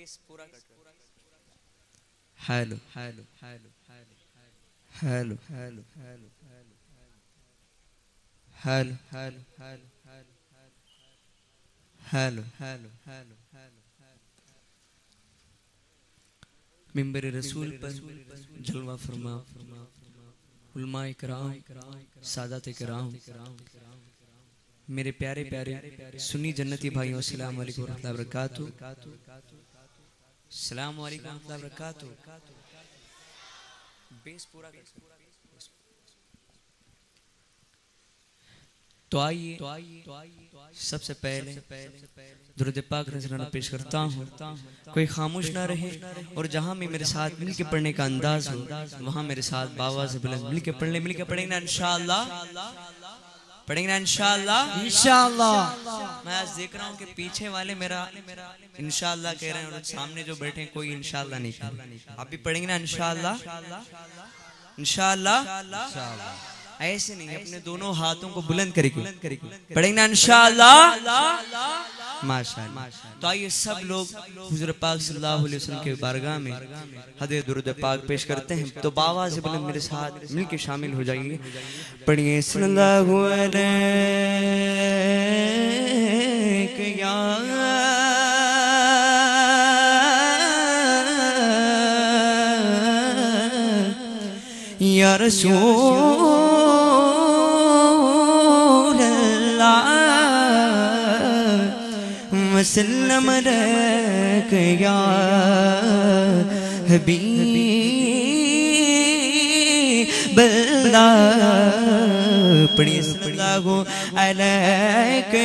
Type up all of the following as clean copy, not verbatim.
Base पूरा कट रहा है। Hello hello hello hello hello hello hello hello hello hello hello मिंबर रसूल पर जलवा फरमा उलमाए कराम सादात कराम मेरे प्यारे प्यारे सुन्नी जन्नती भाइयों अस्सलाम वालेकुम रहमतुल्लाहि व बरकातुहू। अस्सलाम वालेकुम रहमतुल्लाहि व बरकातुहू। बेस पूरा कर। तो आइए सबसे पहले दुरूद पाक नजराना पेश करता हूँ। कोई खामोश ना रहे और जहाँ में मेरे साथ मिलके पढ़ने का अंदाज हो वहाँ मेरे साथ बाबा से बुलंद मिलके पढ़ेंगे ना इंशाअल्लाह। पढ़ेंगे ना इंशाअल्लाह। इंशाअल्लाह। मैं आज देख रहा हूँ कि पीछे वाले मेरा इंशाअल्लाह कह रहे हैं और सामने जो बैठे हैं कोई इंशाअल्लाह नहीं कह रहे। आप भी पढ़ेंगे ना इंशाअल्लाह। इंशाअल्लाह। ऐसे नहीं, अपने दोनों हाथों को बुलंद करके पढ़ेंगे ना इंशाअल्लाह। माशाअल्लाह। तो आइए सब लोग हुज़ूर पाक सल्लल्लाहु अलैहि वसल्लम के बारगाह में हदीय दुरूद पाक पेश करते हैं। तो बाबा से बुलंद मेरे साथ मिलके शामिल हो जाइए। पढ़िए सल्लल्लाहु अलैहि या रसूल अल्लाह वसल्लम अलैका या हबीब अल्लाह। पढ़िए सल्लल्लाहु अलैका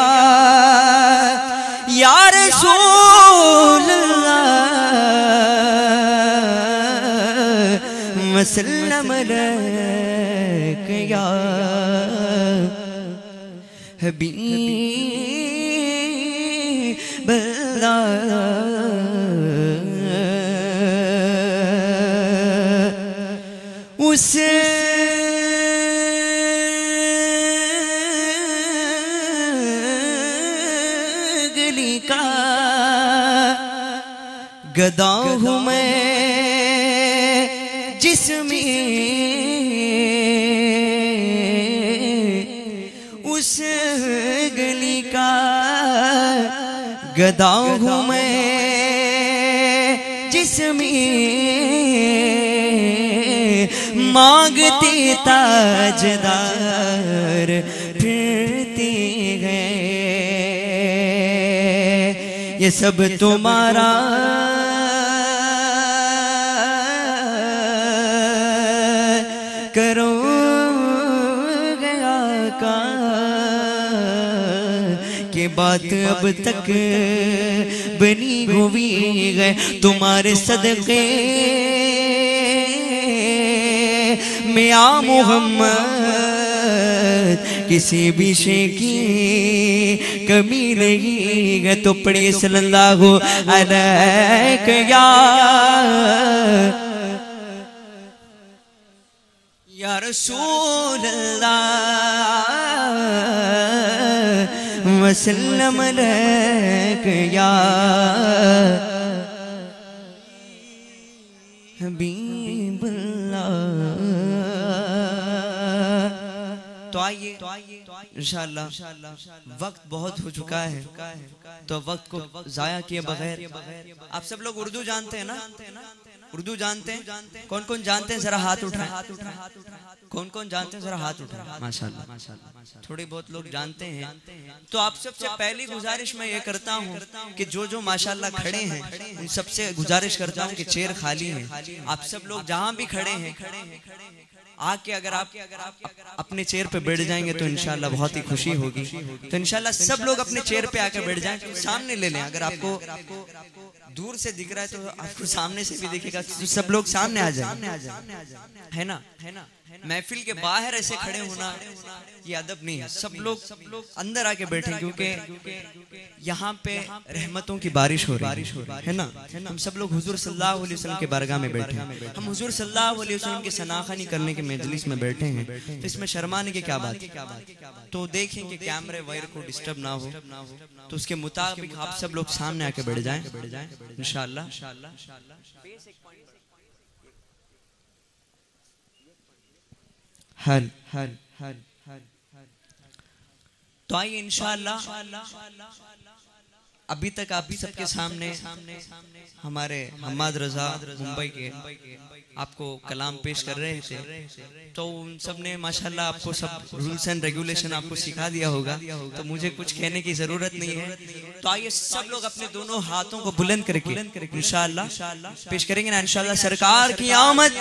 या रसूल अल्लाह वसल्लम अलैका या हबीब अल्लाह। उस गली का गदा हूँ मैं जिसमें उस गली का गदा हूँ मैं जिसमें मांगते ताजदार फिरते गए। ये सब तुम्हारा करो गया का के बात अब तक बनी हुई है तुम्हारे सदक़े में आ मोहम्मद किसी भी शे की कमी नहीं है। तो पढ़िए सल्लल्लाहु अलैहि या रसूल अल्लाह वसल्लम अलैका या हबीब अल्लाह। तो आइए इंशाअल्लाह वक्त बहुत हो चुका है तो वक्त को जाया किए बगैर आप सब लोग उर्दू जानते हैं ना? उर्दू जानते हैं? कौन कौन जानते हैं जरा हाथ उठाएं। कौन कौन जानते हैं जरा हाथ उठाएं। माशाअल्लाह थोड़े बहुत लोग जानते हैं। तो आप सबसे पहली गुजारिश मैं ये करता हूँ कि जो माशाअल्लाह खड़े हैं उन सबसे गुजारिश करता हूँ कि चेयर खाली है। आप सब लोग जहाँ भी खड़े हैं आके अगर आप अपने चेयर पे बैठ जाएंगे तो इंशाल्लाह बहुत ही खुशी होगी। तो इंशाल्लाह सब लोग अपने चेयर पे आकर बैठ जाएं। सामने ले लें, अगर आपको दूर से दिख रहा है तो आपको सामने से भी दिखेगा। तो सब लोग सामने आ जाए, है ना? महफिल के बाहर ऐसे खड़े होना ये अदब नहीं है। सब लोग अंदर आके बैठे, क्योंकि यहाँ पे रहमतों की बारिश हो रही है ना। हम सब लोग हुजूर सल्लल्लाहु अलैहि वसल्लम के बारगाह में बैठे हैं, हम हुजूर सल्लल्लाहु अलैहि वसल्लम की सनाखानी करने के मजलिस में बैठे हैं, तो इसमें शर्माने की क्या बात है। तो देखें कि कैमरे वायर को डिस्टर्ब ना हो, तो उसके मुताबिक आप सब लोग सामने आके बैठ जाएं इंशाअल्लाह। हल हल हल तो आइए इंशाअल्लाह। अभी तक आप सबके सामने हमारे हम्माद रजा मुंबई के आपको कलाम पेश कर रहे थे, तो उन सब ने माशाल्लाह आपको सब रूल्स एंड रेगुलेशन आपको सिखा दिया होगा, तो मुझे कुछ कहने की जरूरत नहीं है। तो आइए सब लोग अपने दोनों हाथों को बुलंद करके इंशाअल्लाह पेश करेंगे ना इंशाअल्लाह। सरकार की आमद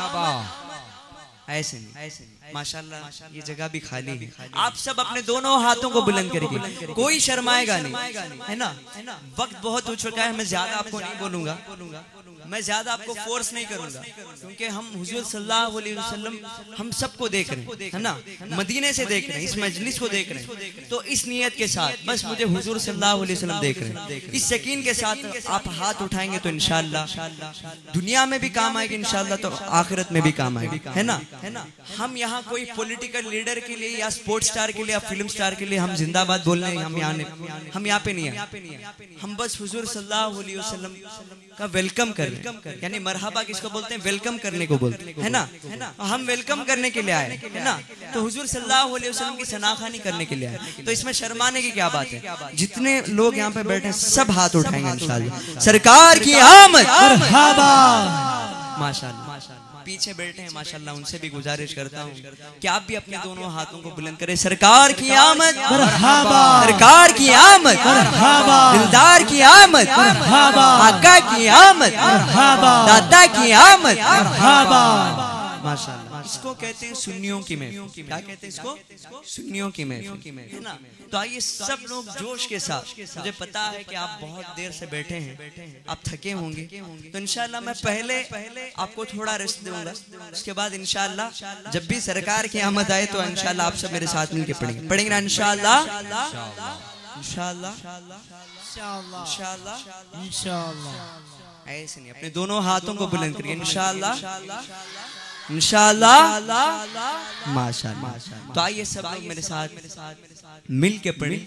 ऐसे नहीं माशाल्लाह, ये जगह भी खाली है। आप सब अपने दोनों हाथों को बुलंद करेंगे, कोई शर्माएगा नहीं, है ना। वक्त बहुत हो चुका है, मैं ज्यादा आपको नहीं बोलूंगा, मैं ज्यादा आपको फोर्स नहीं करूंगा, क्योंकि हम हुजूर सल्लल्लाहु अलैहि वसल्लम हम सबको देख रहे हैं, है ना, मदीने से देख रहे हैं, इस मजलिस को देख रहे हैं। तो इस नियत के साथ बस मुझे हुजूर सल्लल्लाहु अलैहि वसल्लम देख रहे हैं, इस यकीन के साथ आप हाथ उठाएंगे तो इंशाअल्लाह दुनिया में भी काम आएगी इंशाअल्लाह, तो आखिरत में भी काम आएगी, है ना। हम यहाँ कोई पॉलिटिकल लीडर के लिए या स्पोर्ट्स स्टार के लिए या फिल्म स्टार के लिए हम जिंदाबाद बोलने हम यहाँ पे नहीं है। हम बस हुजूर सल्लल्लाहु अलैहि वसल्लम का वेलकम कर, यानी मरहबा किसको बोलते हैं, वेलकम करने को बोलते हैं, है ना। हम वेलकम करने के लिए आए, है ना। तो हुजूर सल्लल्लाहु अलैहि वसल्लम की सनाखानी करने के लिए आए, तो इसमें शर्माने की क्या बात है। जितने लोग यहाँ पे बैठे हैं सब हाथ उठाएंगे इंशाअल्लाह। सरकार की आमद मरहबा माशाअल्लाह। पीछे बैठे हैं माशाअल्लाह, उनसे भी गुजारिश करता हूँ कि आप भी अपने दोनों हाथों को बुलंद करें। सरकार की आमद मरहबा, सरकार की आमद मरहबा, दिलदार की आमद मरहबा, आका की आमद मरहबा, दाता की आमद मरहबा माशाअल्लाह। इसको कहते हैं सुन्नियों की महफिल। क्या कहते हैं इसको, सुन्नियों की महफिल, है ना। तो आइए सब लोग जोश के साथ, मुझे पता है कि आप बहुत देर से बैठे हैं, आप थके होंगे, तो इंशाअल्लाह मैं पहले आपको थोड़ा रेस्ट दूंगा, उसके बाद इंशाअल्लाह जब भी सरकार की आमद आए तो इंशाअल्लाह आप सब मेरे साथ मिलके पढ़ेंगे ना इंशाअल्लाह इंशाअल्लाह इंशाअल्लाह इंशाअल्लाह। ऐसे नहीं, अपने दोनों हाथों को बुलंद करिए इंशाअल्लाह इंशाअल्लाह माशाअल्लाह। तो आइए सब लोग मेरे साथ मिल के पढ़ें।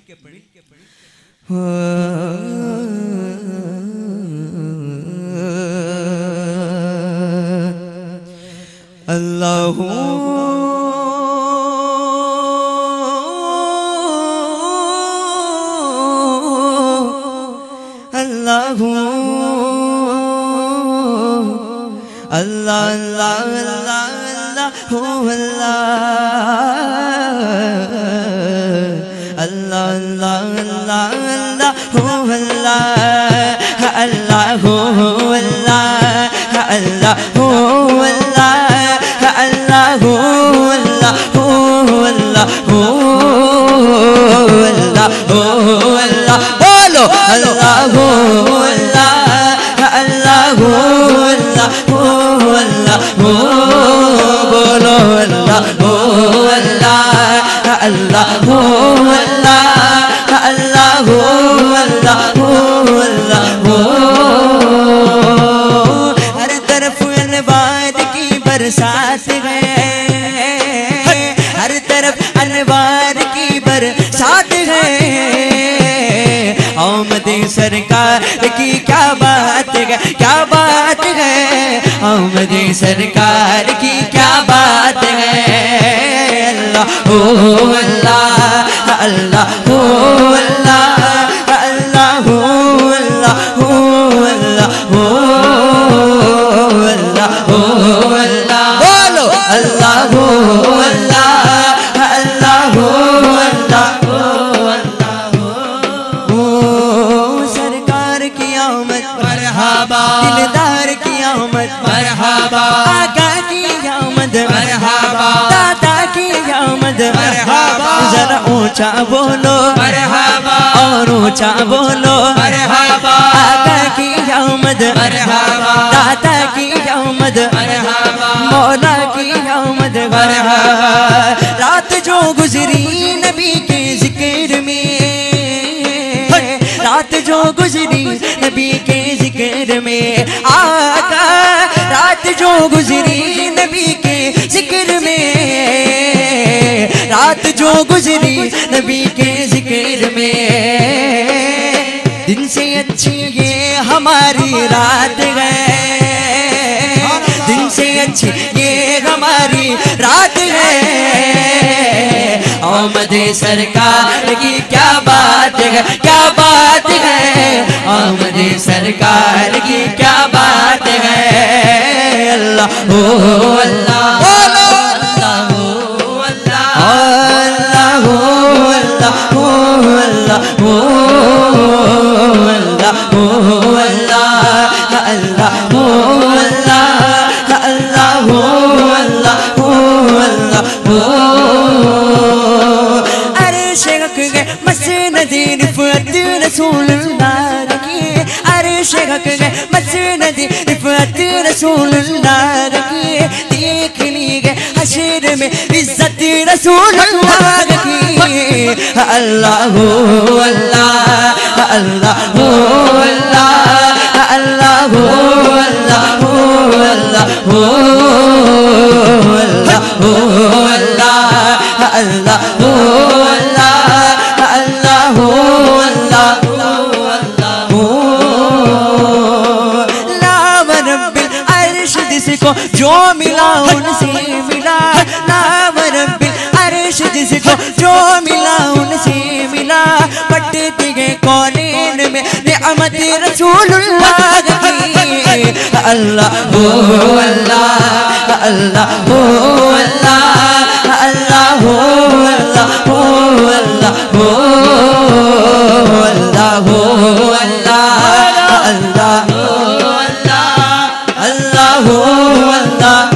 अल्लाहू अल्लाहू अल्लाह अल्लाह अल्लाह अल्लाह अल्लाह अल्लाह अल्लाह बोलो हर तरफ अनवार की बरसात है, हर तरफ अनवार की बरसात है। आमद सरकार की क्या बात है, क्या बात है। आमद सरकार की क्या बात है। अल्लाह ओ अल्लाह अल्लाह ओ अल्लाह अल्लाह ओ अल्लाह ओ अल्लाह ओ अल्लाह ओ अल्लाह बोलो अल्लाह ओ अल्लाह अल्लाह ओ अल्लाह ओ सरकार की आमद मरहबा, दिलदार की आमद मरहबा, आका की आमद मरहबा, दाता की आमद मरहबा। जरा ऊंचा बोलो मरहबा और ऊंचा बोलो मरहबा, आका की आमद मरहबा, दाता की आमद मरहबा, मौला की नबी के जिक्र में, रात जो गुजरी नबी के जिक्र में, आका रात जो गुजरी नबी के जिक्र में, रात जो गुजरी नबी के जिक्र में, दिन से अच्छी ये हमारी रात है, दिन से अच्छी ये हमारी रात है, आमद सरकार की क्या बात है, क्या बात है, आमद सरकार की क्या बात है। अल्लाह हो अल्लाह अल्लाह हो अल्लाह अल्लाह हो अल्लाह हो अल्लाह हो अल्लाह हो अल्लाह अल्लाह हो अल्लाह अल्लाह हो अल्लाह हो अल्लाह हो। अरे शेख गए मसनद रिफत रसूलुल्लाह की, अरे शेख गए मसनद रिफत रसूलुल्लाह की, देख ली गए हशर में इज्जत रसूलुल्लाह की। अल्लाह हो अल्लाह अल्लाह हो अल्लाह अल्लाह हो अल्लाह हो अल्लाह हो अल्लाह हो अल्लाह अल्लाह हो अल्लाह अल्लाह हो अल्लाह हो नाम रब्बिल अर्श जिसको जो मिला उनसे मिला, नाम रब्बिल अर्श जिसको जो मिला उनसे मिला, पढ़ते गए कौनेन में निअमत रसूलुल्लाह की। अल्लाह हो अल्लाह अल्लाह हो अल्लाह अल्लाह हो अल्लाह हो अल्लाह हो अल्लाह हो अल्लाह अल्लाह हो अल्लाह अल्लाह हो अल्लाह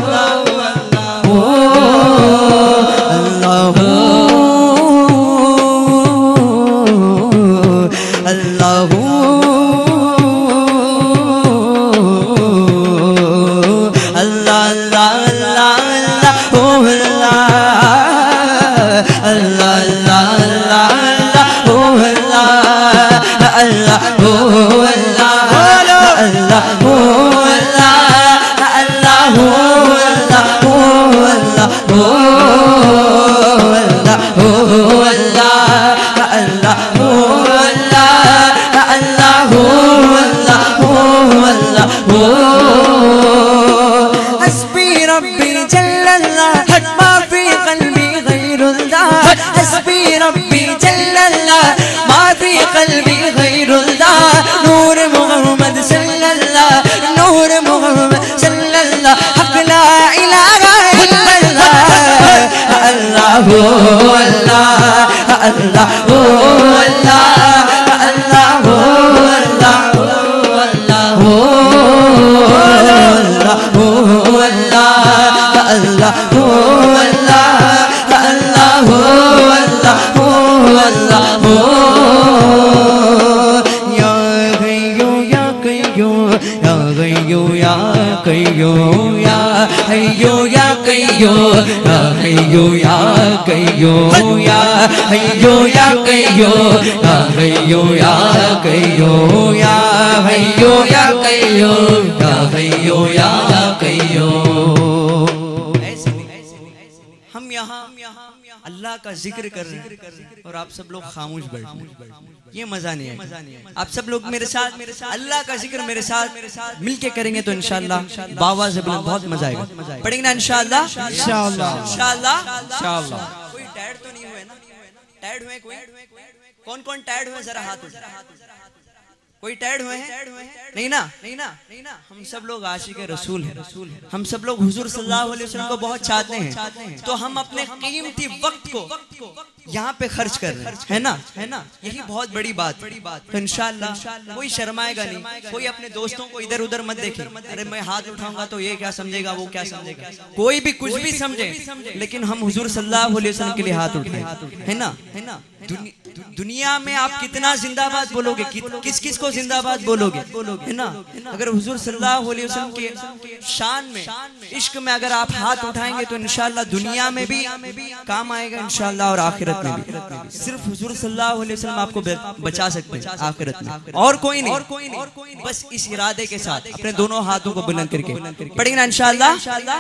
हो अल्लाह अल्लाह हो अल्लाह अल्लाह हो अल्लाह अल्लाह हो अल्लाह हो अल्लाह अल्लाह हो अल्लाह अल्लाह हो अल्लाह हो अल्लाह हो। या गयो या गयो या गयो या गयो या हयो या गयो या हयो या गयो या हयो या गयो या हयो या गयो या हयो या गयो या हयो या गयो। हम यहाँ अल्लाह का जिक्र कर रहे हैं और आप सब लोग खामोश बैठे, ये मजा नहीं है। आप सब लोग मेरे साथ अल्लाह का जिक्र मेरे साथ मिलके करेंगे तो इंशाअल्लाह बाबा से बहुत मजा आएगा। पढ़ेंगे ना इंशाअल्लाह इंशाअल्लाह इंशाअल्लाह इंशाअल्लाह। कोई टायर्ड तो नहीं हुए ना? टायर्ड हुए कोई? कौन कौन टायर्ड हुए जरा हाथ उठाओ। कोई टायर्ड हुए हैं? नहीं ना नहीं ना नहीं ना। हम सब लोग आशिक रसूल हैं, हम सब लोग हुजूर सल्लल्लाहु अलैहि वसल्लम को बहुत चाहते हैं, तो हम अपने कीमती वक्त को यहाँ पे खर्च कर रहे हैं, है ना? यही बहुत बड़ी बात। तो इंशाअल्लाह कोई शर्माएगा नहीं, कोई अपने दोस्तों को इधर उधर मत देखे, अरे मैं हाथ उठाऊंगा तो ये क्या समझेगा, वो क्या समझेगा, कोई भी कुछ भी समझे, लेकिन हम हुजूर सल्लल्लाहु अलैहि वसल्लम के लिए हाथ उठाए, है ना? दुनिया में आप कितना जिंदाबाद बोलोगे, किस किस को जिंदाबाद बोलोगे, है ना। अगर हुजूर सल्लल्लाहु अलैहि वसल्लम के शान में, इश्क में अगर आप हाथ उठाएंगे तो इंशाअल्लाह दुनिया में भी काम आएगा इंशाअल्लाह, और आखिरत में भी। सिर्फ हुजूर सल्लल्लाहु अलैहि वसल्लम आपको बचा सकते हैं आखिरत में, और कोई नहीं। बस इस इरादे के साथ अपने दोनों हाथों को बुलंद करके पढ़ेंगे ना इंशाअल्लाह।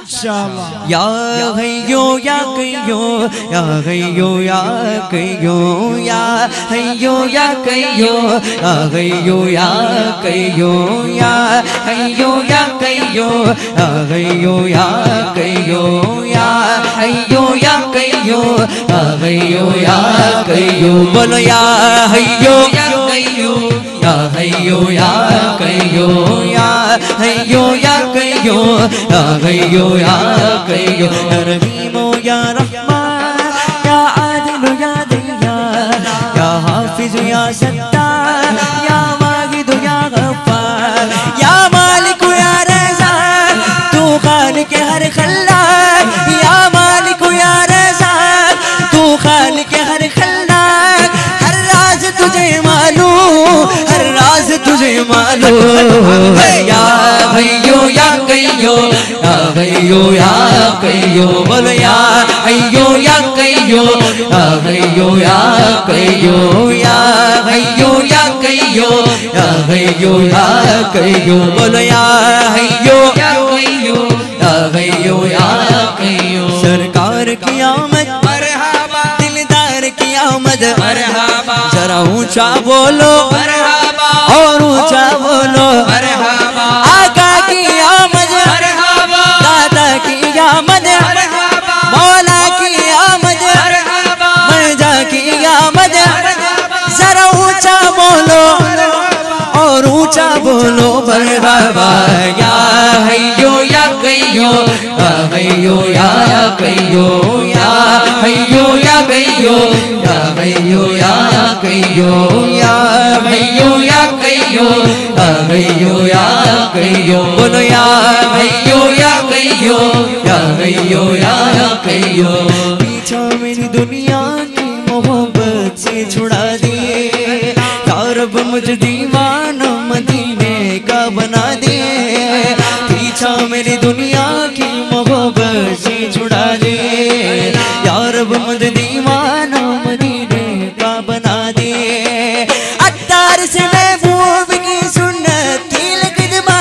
या हय्यो या कय्यूम, या हय्यो या कय्यूम, या हय्यो या कय्यूम, या हय्यो या कय्यूम, या हय्यो या कय्यूम, या हय्यो या कय्यूम, या हय्यो या कय्यूम, या हय्यो या कय्यूम। बोलो या हय्यो या कय्यूम, या हय्यो या कय्यूम, या हय्यो या कय्यूम, या हय्यो या कय्यूम। या रहीमो या रहमान, या आदिल या दय्यान, या हाफिज या सत्तार, या वाहिद या गफ्फार, या मालिक या रज़ाक, तू खालिक हर खल्लाक, या मालिक या रज़ाक, तू खालिक हर खल्लाक। हर राज तुझे मालूम, हर राज तुझे मालूम। या हय्यो या कय्यूम, या हय्यो या कय्यूम। बोलो या हय्यो या कय्यूम, या हय्यो या कय्यूम, या हय्यो या कय्यूम, या हय्यो या कय्यूम। बोलो या हय्यो या कय्यूम, या हय्यो या कय्यूम। सरकार की आमद मरहबा, दिलदार की आमद मरहबा। जरा ऊंचा बोलो मरहबा, और ऊंचा बोलो मरहबा। आका की आमद मरहबा, दादा की आमद मरहबा, मौला की आमद मरहबा, मर्जा की आमद मरहबा। जरा ऊंचा बोलो और ऊंचा बोलो मरहबा। या हय्यो या कय्यूम, या हय्यो या कय्यूम, या हय्यो या कय्यूम, या हय्यो या कय्यूम, या हय्यो या कय्यूम, या हय्यो या कय्यूम। बोलो या हय्यो या कय्यूम, या हय्यो या कय्यूम। पीछा मेरी दुनिया की मोहब्बत से छुड़ा दिए, या रब मुझे दीवाना मदीने का बना दे। पीछा मेरी दुनिया की मोहब्बत से छुड़ा दे, या रब मुझे दीवाना मदीने का बना दे। अत्तार से महबूब की सुन्नत की लकदमा,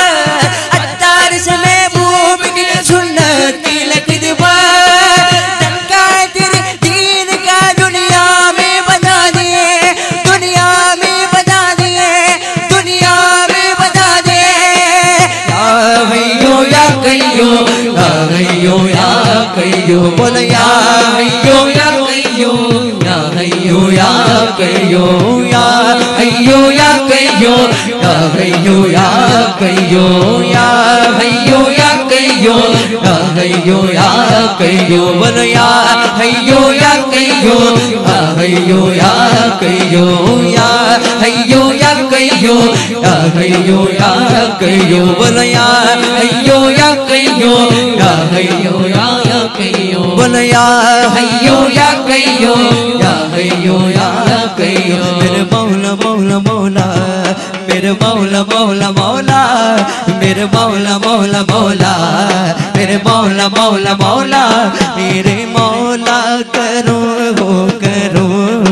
अत्तार से महबूब की सुन्नत की लकदमा। डंका तेरे दीन का दुनिया में बजा दिए, दुनिया में बजा दिए, दुनिया में बजा दे। या हय्यो या कय्यूम, या हय्यो या कय्यूम। बोलो या हय्यो या कय्यूम, या हय्यो या कय्यूम, या हय्यो या कय्यूम, या हय्यो या कय्यूम, या हय्यो या कय्यूम, या हय्यो या कय्यूम। बोलो या हय्यो या कय्यूम, या हय्यो या कय्यूम, या हय्यो या कय्यूम, या हय्यो या कय्यूम। बोलो या हय्यो या कय्यूम, या हय्यो या कय्यूम। बोलो या हय्यो या कय्यूम, या हय्यो या कय्यूम। मेरे मौला मौला मौला, मेरे मौला मौला मौला, मेरे मौला मौला मौला, मेरे मौला मौला मौला, मेरे मौला करो वो करो,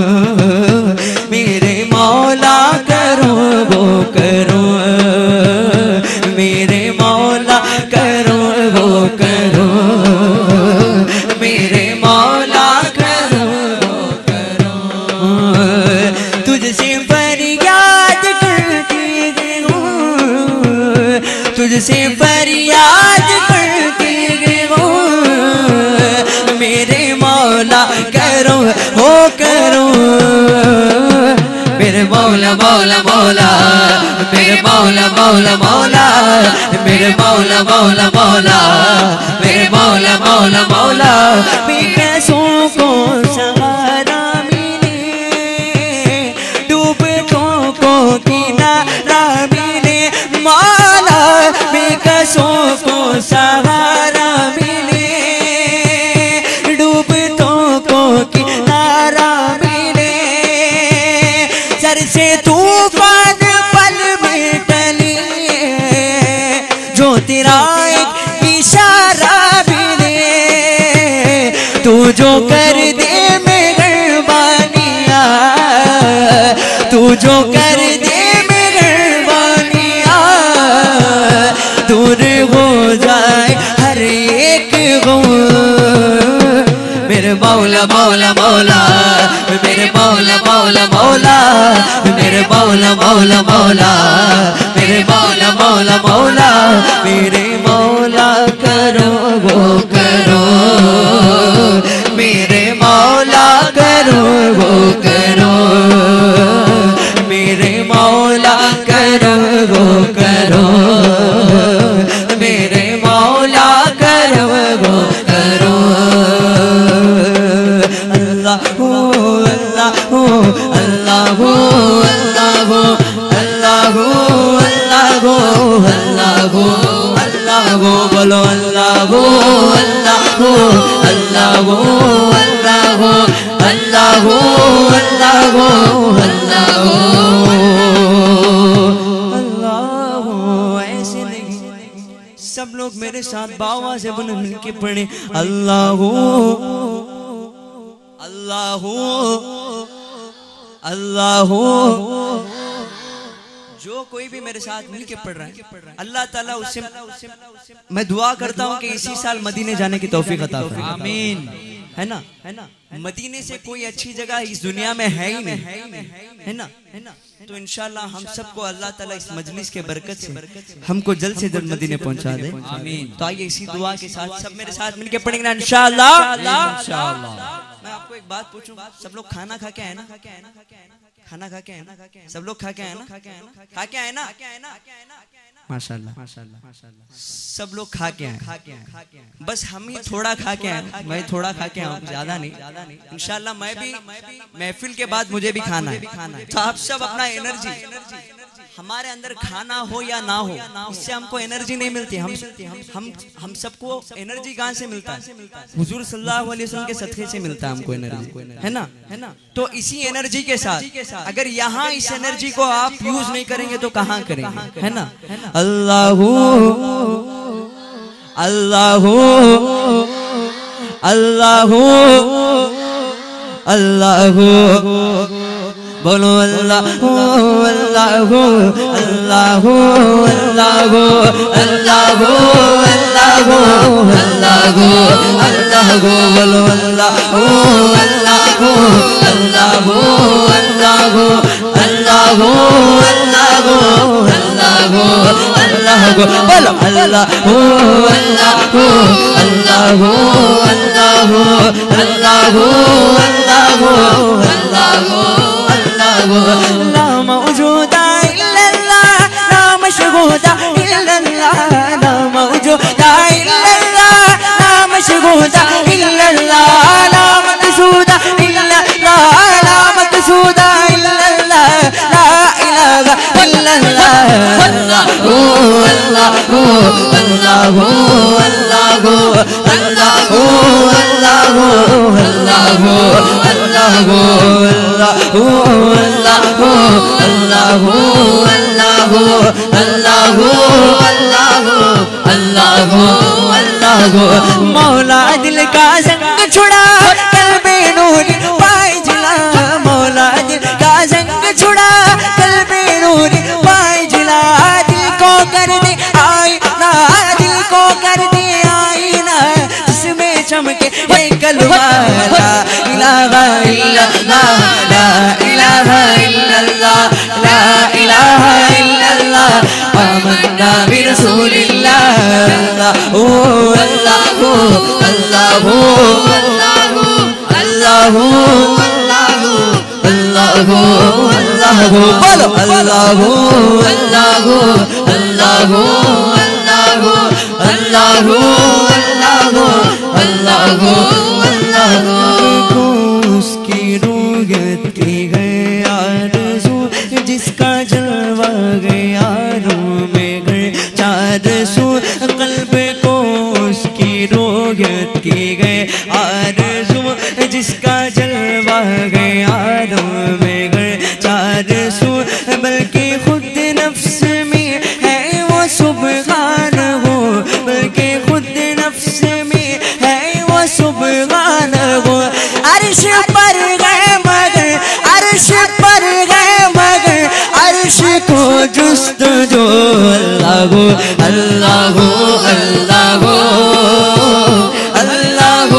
मेरे मौला करो वो करो, मेरे मौला करो वो करो, मेरे मौला करो वो करो। तुझसे फरियाद करती हूँ, तुझसे फरियाद करती हूँ, मेरे मौला करो वो करो, मेरे मौला मौला मौला, मेरे मौला मौला मौला, मेरे मौला मौला मौला, मेरे मौला मौला मौला। बेकसों को सहारा मिले, डूबतों को किनारा मिले, मौला बेकसों को सहारा मिले, डूबतों को किनारा मिले, जो कर दे मेहरबानिया, तू जो कर दे मेहरबानिया, दूर हो जाए हर एक गम। मेरे मौला मौला मौला, मेरे मौला मौला मौला, मेरे मौला मौला मौला, मेरे मौला मौला मौला, मेरे मौला करो वो करो, मेरे मौला करो वो करो, मेरे मौला करो वो करो, मेरे मौला करो वो करो। अल्लाह हो अल्लाह हो अल्लाह हो अल्लाह हो अल्लाह हो अल्लाह हो अल्लाह हो अल्लाह हो, बोलो अल्लाह हो अल्लाह हो अल्लाह हो अल्लाह हो अल्लाह हो अल्लाह हो अल्लाह हो अल्लाह हो। ऐसे नहीं, सब लोग मेरे साथ बावा से बुलंद के पढ़े अल्लाह हो अल्लाह हो अल्लाह हो। जो कोई भी मेरे साथ मिल के पढ़ रहा है, अल्लाह ताला उससे मैं दुआ करता हूँ कि इसी साल मदीने जाने की तौफीक अता फरमाए। आमीन। है ना, है ना। मदीने से कोई अच्छी जगह इस दुनिया में है ही नहीं, है ना, है ना। तो इंशाल्लाह हम सबको अल्लाह ताला इस मजलिस के बरकत से हमको जल्द से जल्द मदीने पहुंचा दे। आमीन। तो आइए इसी दुआ के साथ सब मेरे साथ मिलके पढ़ेंगे ना इंशाल्लाह। मैं आपको एक बात पूछूं, सब लोग खाना खा के आए ना? खाना खा के आए ना? सब लोग खा के आए ना? खा के आए ना? माशाल्लाह माशाल्लाह माशाल्लाह, सब लोग खा के आए। बस हम ही थोड़ा खा के आए, मैं थोड़ा खा के आऊँ, ज्यादा नहीं। इंशाल्लाह मैं भी महफिल के बाद मुझे भी खाना है। तो आप सब अपना एनर्जी, हमारे अंदर खाना हो या ना हो, इससे हमको एनर्जी नहीं मिलती। हम सबको एनर्जी कहाँ से मिलता है? हुजूर सल्लल्लाहु अलैहि वसल्लम के सदक़े से मिलता है हमको एनर्जी, है ना, है ना। तो इसी एनर्जी के साथ अगर यहाँ इस एनर्जी को आप यूज नहीं करेंगे तो कहाँ करेंगे, है ना। अल्लाहू अल्लाहू अल्लाहू अल्लाहू, बोलो अल्लाह हो अल्लाह हो अल्लाह हो अल्लाह हो अल्लाह हो अल्लाह हो अल्लाह हो अल्लाह हो, बोलो अल्लाह हो अल्लाह हो अल्लाह हो अल्लाह हो अल्लाह हो अल्लाह हो अल्लाह हो अल्लाह हो, बोलो अल्लाह हो अल्लाह हो अल्लाह हो अल्लाह हो अल्लाह हो अल्लाह हो अल्लाह हो। ला मौजूदा इल्लल्लाह, ला मशहूदा इल्लल्लाह, ला मौजूदा इल्लल्लाह, ला मशहूदा इल्लल्लाह, ला मक़सूदा इल्लल्लाह, ला मक़सूदा इल्लल्लाह, ला इलाहा इल्लल्लाह। अल्लाह हो अल्लाह हो अल्लाह हो अल्लाह हो अल्लाह हो अल्लाह हो अल्लाह हो अल्लाह हो अल्लाह हो अल्लाह हो अल्लाह हो अल्लाह हो अल्लाह हो अल्लाह हो अल्लाह हो अल्लाह हो। मौला दिल का जंग छुड़ा कल्बे नूरी पाए जिला, मौला दिल का जंग छुड़ा कल्बे नूरी पाए जिला, दिल को कर दे आईना, दिल को कर दे आईना, जिसमें चमके है कलमा ला इलाहा इल्लल्लाह, ला इलाहा इल्लल्लाह, ला इलाहा इल्लल्लाह, आमन्ना बिरसूलिल्लाह। अल्लाह हो अल्लाह हो अल्लाह हो अल्लाह हो अल्लाह हो अल्लाह हो अल्लाह हो अल्लाह हो, बोलो अल्लाह हो अल्लाह हो अल्लाह हो अल्लाह हो अल्लाह हो अल्लाह हो अल्लाह हो अल्लाह हो। उसकी रूयत की गए आरज़ू, जिसका जलवा गया रूह में गए चार सू, कल्ब को उसकी रूयत की गए आरज़ू, जिसका जलवा गया रूह में गए चार सू, बल्कि खुद नफ्स में है वो सुब्हान हो, बल्कि खुद नफ्स में है वो सुब्हान अल्लाह अल्लाह अल्लाह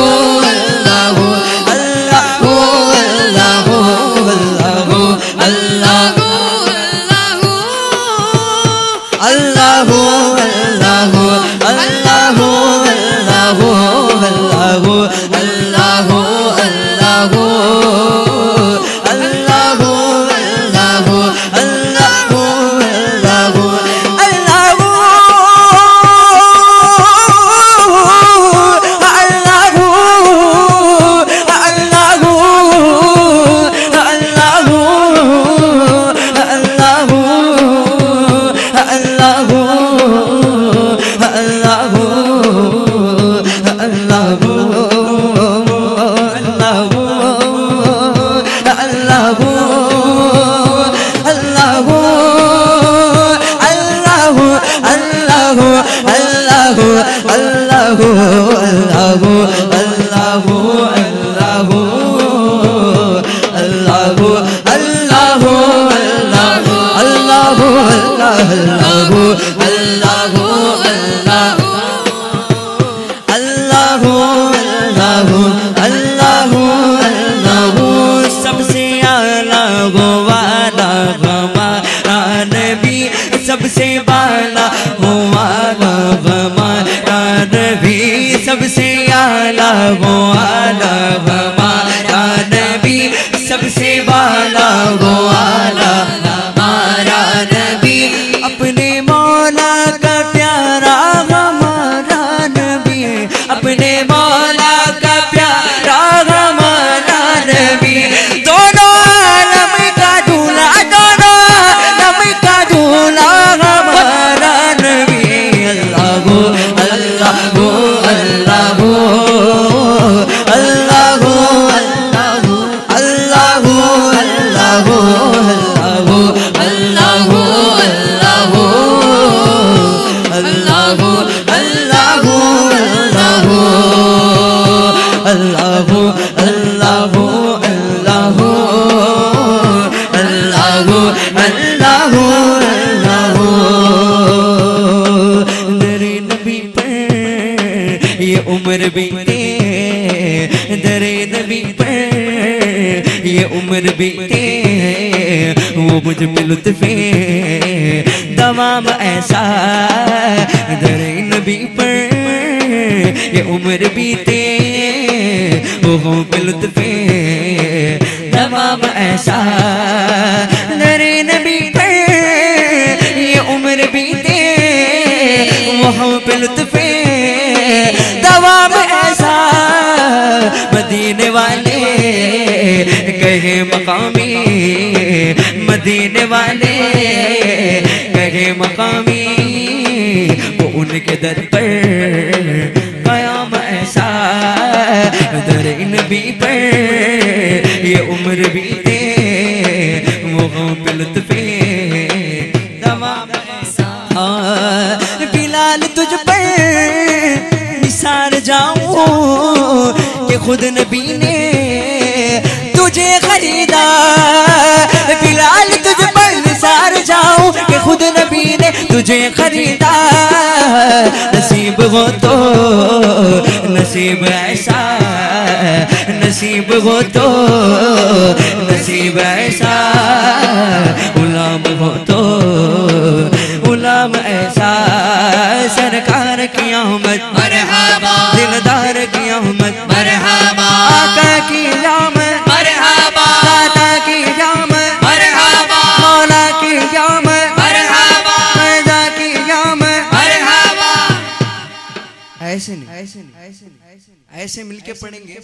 सबसे बाला हुआ हमारा नबी, सबसे आला हुआ हमारा नबी, सबसे बाला हुआ हमारा नबी, अपने मौला का प्यारा हमारा नबी, अपने मौला का प्यारा हमारा नबी, दोनों आलम का दूल्हा, दोनों आलम का दूल्हा हमारा नबी। अल्लाह अल्लाह अल्लाह अल्लाह अल्लाह अल्लाह अल्लाह अल्लाह अल्लाह अल्लाह अल्लाह अल्लाह अल्लाह अल्लाह दरे नबी पर ये उम्र बीते, दरे नबी पर ये उम्र बीते, वो मुझ पे लुत्फे तमाम ऐसा, दरे नबी पर ये उम्र बीते, वो पे लुत्फे तमाम ऐसा, दरे नबी पर ये उम्र बीते, वो पे लुत्फे तमाम ऐसा, मदीने वाले कहे मकामी, मदीने वाले कहे मकामी, वो उनके दर पर कयाम ऐसा, दर नबी पर ये उम्र बीते, वो पे लुत्फे तमाम ऐसा। बिलाल तुझ पर निसार जाऊं कि खुद नबी ने तुझे खरीदा, बिलाल तुझ पर निसार जाऊं कि खुद नबी ने तुझे खरीदा, नसीब हो तो नसीब ऐसा, नसीब हो तो नसीब ऐसा, गुलाम हो तो गुलाम ऐसा, सरकार की आमद मरहबा, दिलदार की आमद मरहबा, आका की आमद मरहबा, दाता की आमद मरहबा, मौला की आमद मरहबा, मैदा की आमद मरहबा। ऐसे नहीं, ऐसे नहीं, ऐसे नहीं, ऐसे मिलके पढ़ेंगे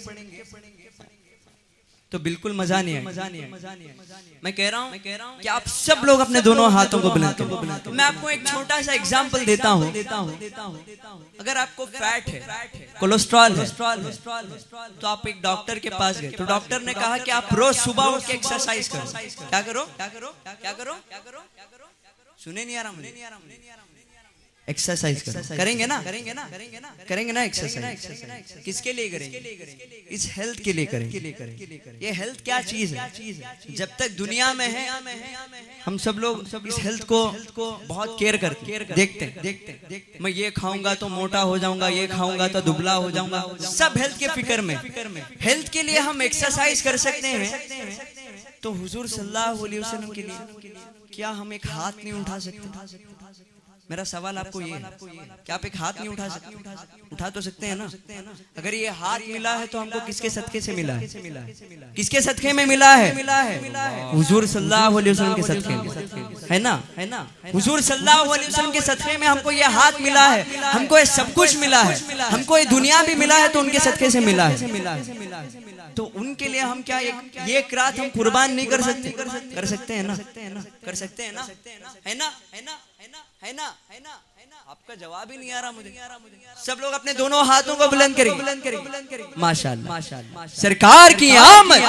तो बिल्कुल मजा नहीं है। मैं कह रहा हूँ कि आप सब लोग अपने दोनों हाथों को बुलंद करें। मैं आपको एक छोटा सा एग्जांपल देता हूँ। अगर आपको फैट है, कोलेस्ट्रॉल है, तो आप एक डॉक्टर के पास गए, तो डॉक्टर ने कहा कि आप रोज सुबह उठ के एक्सरसाइज करो। क्या करो, क्या करो, क्या करो, क्या करो, सुने नहीं आ रहा मुझे, एक्सरसाइज करेंगे ना, करेंगे ना एक्सरसाइज। किसके लिए करेंगे? इस हेल्थ के लिए करेंगे। ये हेल्थ क्या चीज है? जब तक दुनिया में है हम सब लोग इस हेल्थ को बहुत केयर करते देखते। मैं ये खाऊंगा तो मोटा हो जाऊंगा, ये खाऊंगा तो दुबला हो जाऊंगा, सब हेल्थ के फिक्र में। हेल्थ के लिए हम एक्सरसाइज कर सकते हैं, तो हुजूर सल्लल्लाहु अलैहि वसल्लम के लिए क्या हम एक हाथ नहीं उठा सकते? मेरा सवाल आपको ये है, क्या आप एक हाथ नहीं उठा सकते? उठा तो सकते हैं ना। अगर ये हाथ मिला है तो हमको किसके सदके से मिला है? किसके सदके में मिला है? हुजूर सल्लल्लाहु अलैहि वसल्लम के सदके में, है ना। हुजूर सल्लल्लाहु अलैहि वसल्लम के सदके में हमको ये हाथ मिला है, हमको ये सब कुछ मिला है, हमको ये दुनिया भी मिला है, तो उनके सदके से मिला है। तो उनके लिए हम क्या एक रात हम कुर्बान नहीं कर सकते? कर सकते हैं ना, कर सकते हैं ना, है ना, है ना, है ना, है ना। आपका जवाब ही नहीं आ रहा मुझे। सब लोग अपने दोनों हाथों को बुलंद करें। माशाअल्लाह, सरकार की आमद,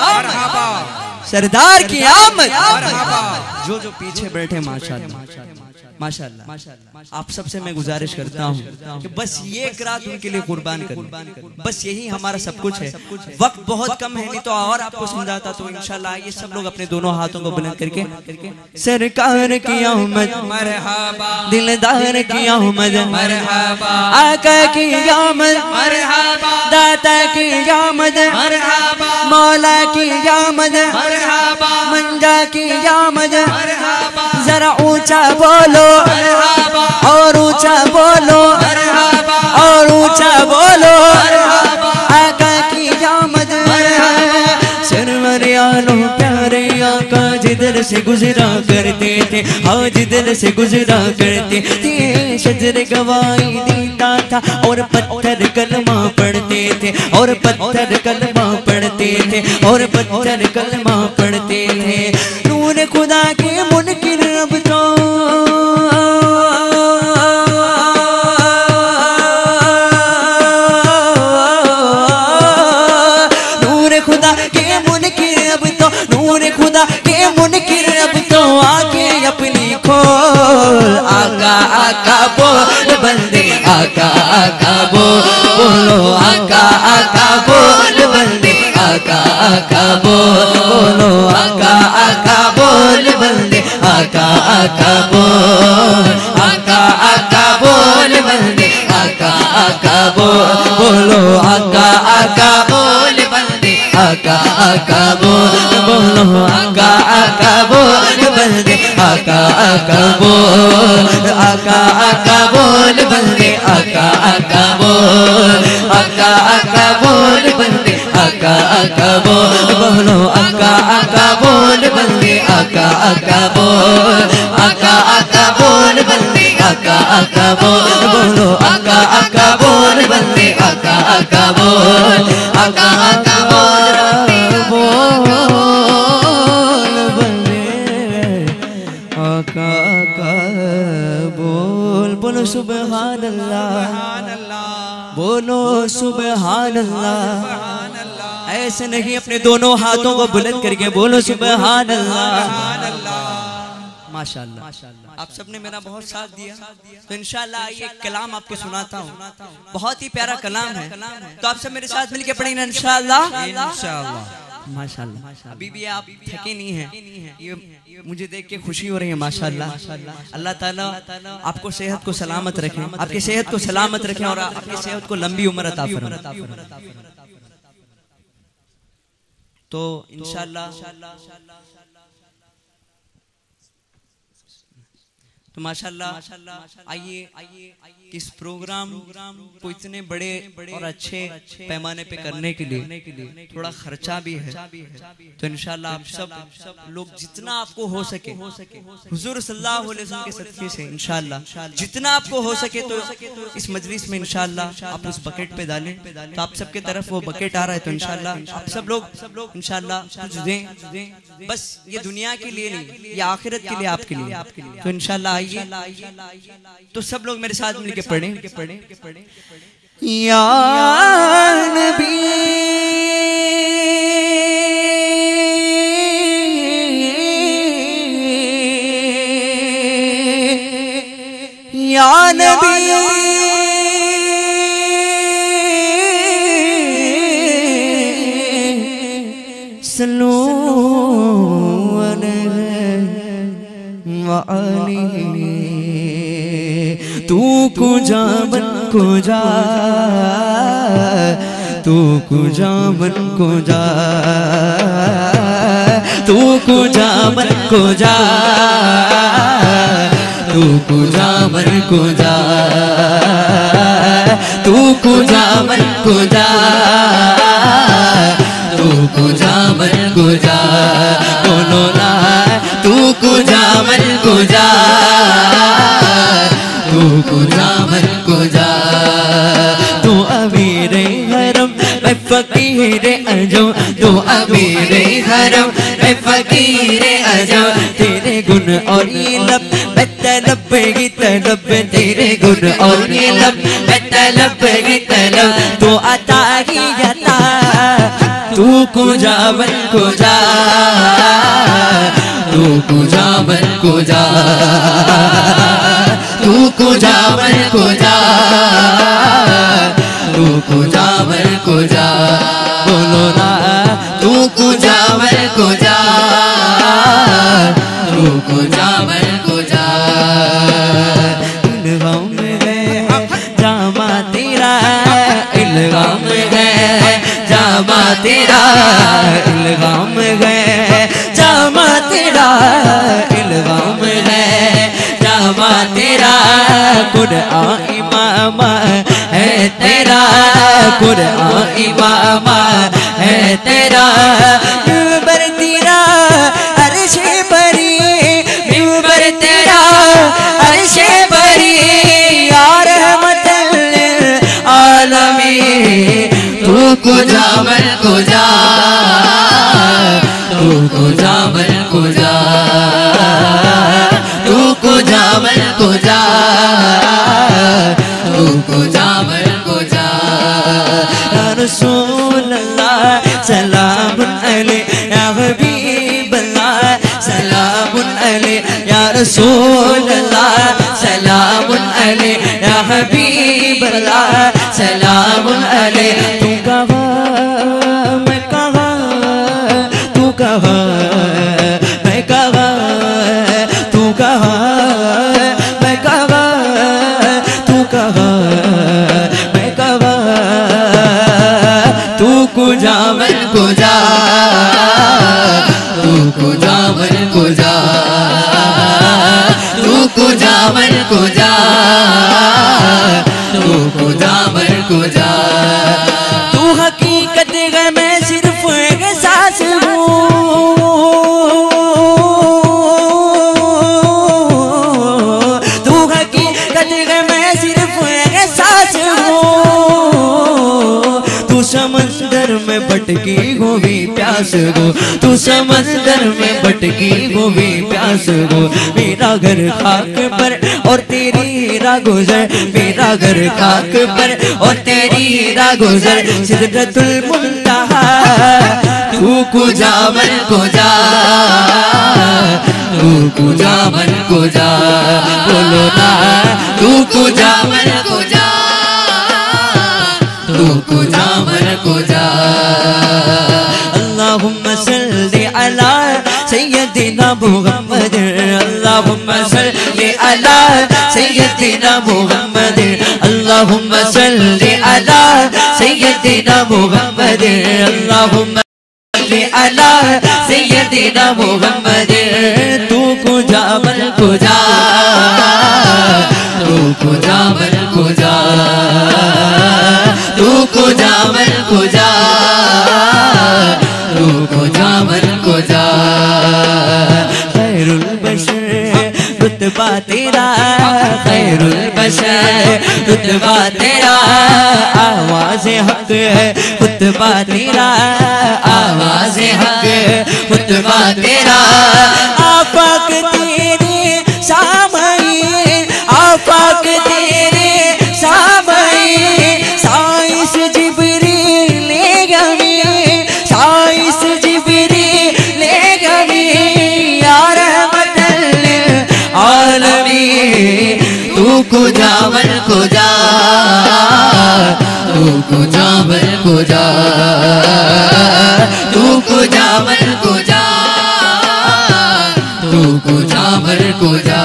सरदार की आमद। जो पीछे बैठे माशाअल्लाह, माशाअल्लाह। आप सबसे मैं गुजारिश करता हूँ कि बस ये एक रात उनके लिए कुर्बान करें, बस यही हमारा सब कुछ है। वक्त बहुत कम है, नहीं तो और आपको समझाता तो इंशाल्लाह। ये सब लोग अपने दोनों हाथों को बुलंद करके सरकार की आमद मरहबा, दिलदार की आमद मरहबा, आका की आमद मरहबा, दाता की आमद मरहबा, मौला की आमद मरहबा, मंजा की आमद मरहबा। जरा ऊंचा बोलो और ऊंचा बोलो और ऊंचा बोलो, आका की आमद सरवर आलो प्यारे आका जिधर से गुजरा करते थे, हाँ जिधर से गुजरा करते थे। शजर गवाही देता था और पत्थर कलमा पढ़ते थे, और पत्थर कलमा पढ़ते थे, और पत्थर कलमा पढ़ते थे। नूर खुदा के मुनकिर अब तो नूर खुदा के मुनकिर अब तो, नूर खुदा के मुनकिर अब तो आके अपनी खोल। आका आका बोल बंदे, आका आका बोलो, आका आका बोल बंदे, आका आका बोलो, आका आका बोल बंदे, आका आका बोल, आका आका बोल बंदे, आका आका बोलो, आका आका बोल बंदे, आका आका बोलो, आका आका बोल बंदे, आका आका बोल, आका आका बोल बंदे, आका आका बोल, आका आका बोल बंदे, आका आका बोलो, आका आका बोल बंदे, आका आका बोल, आका आका बोल बंदे, आका आका बोलो, आका आका बोल बंदे, आका आका बोल, आका आका बोल बंदे, आका आका बोल। बोलो सुभान अल्लाह, बोलो सुभान अल्लाह। ऐसे नहीं, अपने दोनों हाथों को बुलंद करके बोलो सुभान अल्लाह। माशाअल्लाह, आप सबने मेरा बहुत साथ दिया, तो इंशाअल्लाह ये कलाम आपको सुनाता हूँ। बहुत ही प्यारा कलाम है, तो आप सब मेरे साथ मिलके पढ़ेंगे इंशाअल्लाह। माशाअल्लाह, अभी भी आप थके नहीं हैं, ये मुझे देख के खुशी हो रही है माशाअल्लाह। अल्लाह ताला आपको सेहत को सलामत रखे, आपकी सेहत को सलामत रखे और आपकी सेहत को लंबी उम्र अता फरमाए। तो इंशाअल्लाह तो माशाअल्लाह आइए इस प्रोग्राम को इतने बड़े और अच्छे पैमाने पे करने के लिए थोड़ा खर्चा भी है, तो इंशाअल्लाह आप सब लोग जितना आपको हो सके हुजूर सल्लल्लाहु अलैहि वसल्लम के सदके से इंशाअल्लाह जितना आपको हो सके तो इस मजलिस में इंशाअल्लाह आप उस बकेट पे डालें। तो आप सबके तरफ वो बकेट आ रहा है, तो इंशाअल्लाह आप सब लोग इंशाअल्लाह कुछ दें, बस ये दुनिया के लिए नहीं, ये आखिरत के लिए, आपके लिए। तो इंशाअल्लाह आइए, तो सब लोग मेरे साथ मिलके पढ़ें। या नबी या नबी सल्लू अलैहि तू कुजा बन कुजा तू कुजा बन कुजा तू कुजा बन कुजा तू कुजा बन कुजा तू कुजा बन कुजा तू कुजा बन कुजा बोलो ना तू कुजा बन कुजा तू कुजा बन कुजा तू अमीर हरम मैं फकीर अजम तू अमीर हरम मैं फकीर अजम तेरे गुण और ये लब मैं तलब की तलब तेरे गुण और ये लब मैं तलब की तलब तू अता ही अता तू कुजा बन कुजा तू कुजा बन कुजा तू कुजा बन कुजा तू कुजा बन कुजा बोलो ना तू कुजा बन कुजा तू कुजा बन कुजा इल्हाम है जामा तेरा इल्हाम है जामा तेरा इल्हाम है जामा तेरा इल्हाम है जामा तेरा कुरआन इमाम है तेरा कुरआन इमाम है तेरा मिंबर तेरा अर्श बरी मिंबर तेरा अर्श बरी या रहमतल लिल आलमीन तू कुजा बन कुजा तू कुजा बन कुजा तू कुजा बन कुजा तू कुजा बन कुजा या रसूल अल्लाह सलामुन अलैहि या हबीब अल्लाह सलामुन अलैहि या रसूल अल्लाह सलामुन अलैहि या हबीब अल्लाह सलामुन अलैहि तू कहा मैं कहा तू कहा मैं कहा तू कहा मैं कहा तू कहा मैं कहा तू कुजा बन कुजा तू कुजा बन कुजा तू कुजा बन कुजा तू कुजा बन कुजा तू हकीकत है मैं सिर्फ एक सांस हूँ तू हकीकत है मैं सिर्फ एक सांस हूँ तू समंदर में भटकी हुई प्यास हो तू समंदर में भटकी हुई प्यास हो मेरा घर खाक पर और तेरी राह गुजर मेरा घर खाक पर और तेरी राह गुजर सिदरतुल मुंतहा तू कुजा बन कुजा तू कुजा बन कुजा बोलो ना तू कुजा बन कुजा तू कुजा बन कुजा अल्लाहुम्मा सल्ली अला सय्यदिना मुहम्मद अल्लाहुम्मा सल्ली अला सय्यदिना मुहम्मद अल्लाहुम्मा सल्ली अला सय्यदिना मुहम्मद अल्लाहुम्मा सल्ली अला सय्यदिना मुहम्मद तू कुजा बन कुजा तू कुजा बन कुजा तू कुजा बन कुजा तू कुजा बन कुजा खैरुल बशर रुतबा तेरा खैरुल बशर रुतबा तेरा आवाज़ हक है रुतबा तेरा आवाज़ हक रुतबा तेरा आफाक तेरे सामने आफाक तेरे सामने साइस जिब्रील ले गमी साइस जिब्रील ले गमी या रहमतल लिल आलमीन तू कुजावर कुजा तू कुजावर कुजा तू कुजावर कुजा तू कुजावर कुजा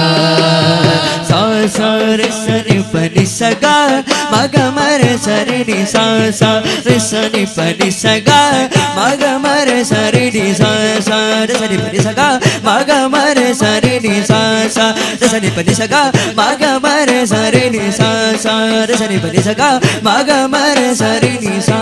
सा सा रे सा रे प नि सा गा मा ग म रे सा रे नि सा सा रे सा नि प नि सा गा मा ग म रे सा रे नि सा सा रे सा नि प नि सा गा मा ग म रे सा रे नि सा सा रे सा नि प नि सा गा मा ग म रे सा रे नि सा सा रे सा नि प नि सा गा मा ग म रे सा रे नि सा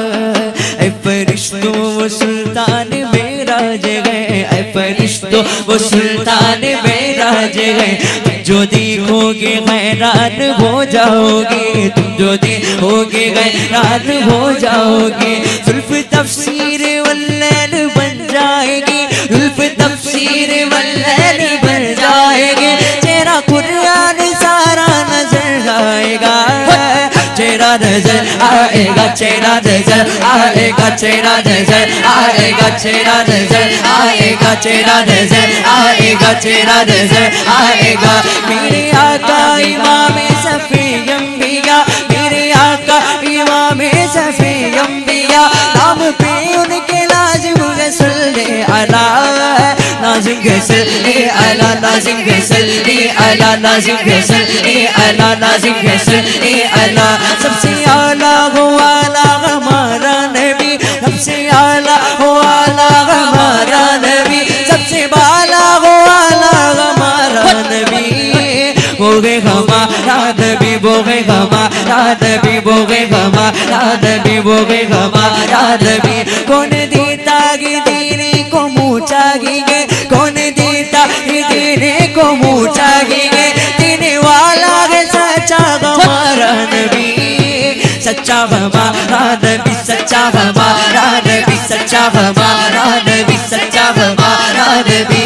ऐ फरिश्तों वो सुल्तान मेरा जगह ऐ फरिश्तों वो सुल्तान मेरा जगह जो देखोगे हैरान हो जाओगे तुम जो देखोगे हैरान हो जाओगे जुल्फ तफसीर वल्लैल बन जाएगी जुल्फ तफसीर वल्लैल बन जाएगी चेहरा कुरान सारा नजर आएगा चेहरा नजर आएगा चेहरा नजर आएगा चेहरा नजर आएगा चेहरा नजर आएगा चेहरा नजर आएगा चेहरा नजर आएगा मेरे आका इमाम सफी अंबिया मेरे आका इमाम सफी अंबिया नाम पे उनके लाजिम गसले अला नाजिम गसले अला नाजिम गसले अला नाजिम गसले अला नाजिम गसले अला सबसे आला हो आला हमारा नबी सबसे आला हो आला हमारा नबी सबसे बाला हो आला हमारा नबी बोगे हमारा नबी बोगे हमारा नबी बोगे हमारा नबी बोगे हमारा नबी कौन देता गे देने को मुँह चाहिए कौन देता गे देने को मुँह चाहिए देने वाला है सच्चा हमारा नबी सच्चा हमारा नबी सच्चा हमारा नबी सच्चा हमारा नबी सच्चा हमारा नबी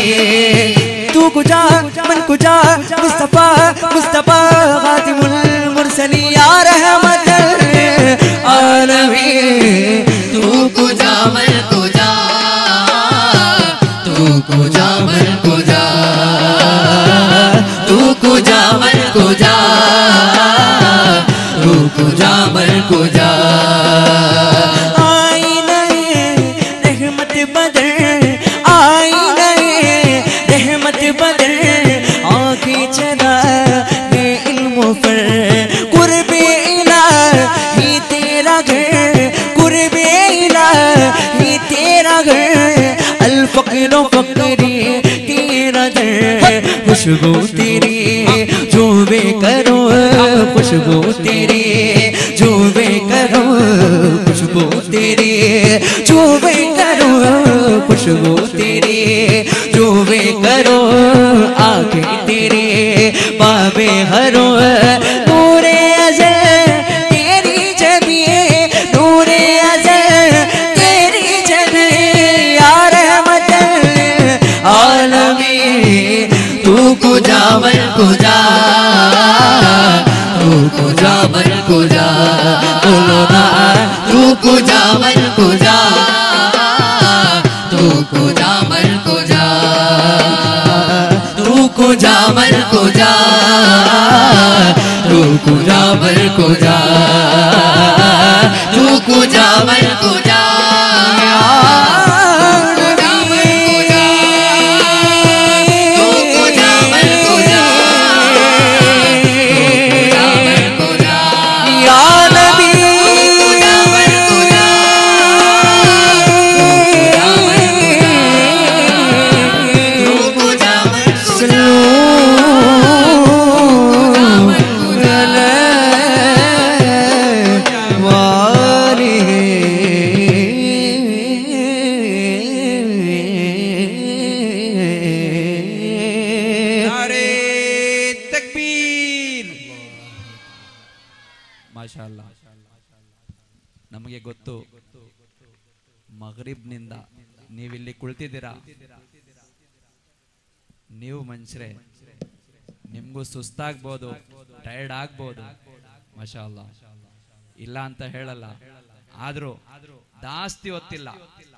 तू कुजा मन कुजा मुस्तफा मुस्तफा खातिमुल मुरसलीन या रहमतल आलमीन तू कुजावर कुजा तू कुजावर कुजा तू कुजावर कुजा तू कुजावर कुजा आई नए रहमत बदर आई नए रहमत बदर आँखें चला ये इल्म पर कुर्बे इलाही तेरा घर कुर्बे इलाही तेरा घर अल फक़रो फक़री तेरा दर खुशबू तेरी जो वे करो खुशबू तेरी जो वे करो खुशबू तेरी जो वे करो खुशबू तेरी जो वे करो आंखें तेरी बाबे हरो नूरे अज़ल तेरी जबी नूरे अज़ल तेरी जबी या रहमतल आलमीन तू कुजावर कुजा तू कुजावर कुजा बोलो ना तू कुजावर कुजा तू कुजावर कुजा तू कुजावर कुजा तू कुजावर कुजा तू कुजावर कुजा ಮಾಶಾಅಲ್ಲಾ ನಮಗೆ ಗೊತ್ತು ಮಗ್ರಿಬ್ ನಿಂದ ನೀವಿಲ್ಲಿ ಕುಳಿತಿದ್ದೀರಾ ನೀವು ಮನುಷ್ಯರೇ ನಿಮಗೂ ಸುಸ್ತಾಗಬಹುದು ಟೈರ್ಡ್ ಆಗಬಹುದು ಮಾಶಾಅಲ್ಲಾ ಇಲ್ಲ ಅಂತ ಹೇಳಲ್ಲ ಆದ್ರೂ ಜಾಸ್ತಿ ಹೊತ್ತಿಲ್ಲ